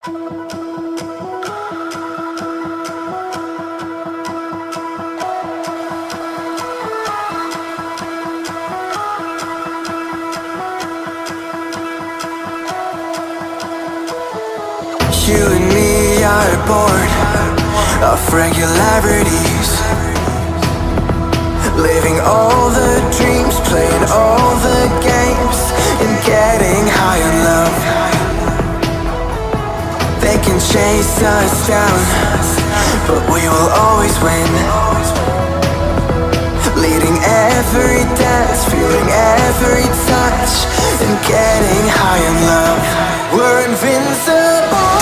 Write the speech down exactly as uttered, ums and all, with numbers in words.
You and me are bored of regularities, living all the dreams, playing all the games, and getting high on love. They can chase us down, but we will always win. Leading every dance, feeling every touch, and getting high on love. We're invincible.